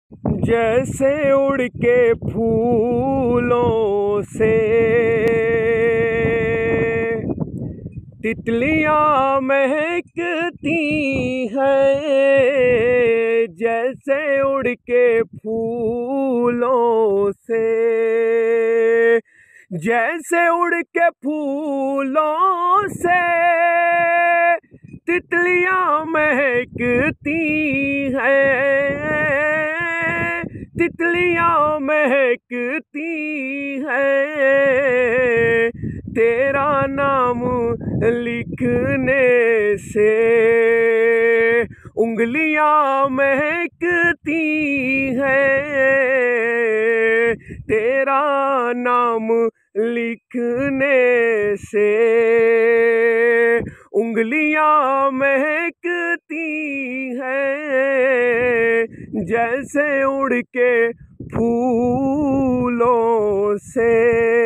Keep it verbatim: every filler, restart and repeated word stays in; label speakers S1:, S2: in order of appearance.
S1: जैसे उड़ के फूलों से तितलियां महकती हैं, जैसे उड़ के फूलों से, जैसे उड़ के फूलों से तितलियां महकती हैं, तितलियां महकती हैं, तेरा नाम लिखने से उंगलियां महकती हैं, तेरा नाम लिखने से उंगलियां महकती हैं, जैसे उड़ के फूलों से।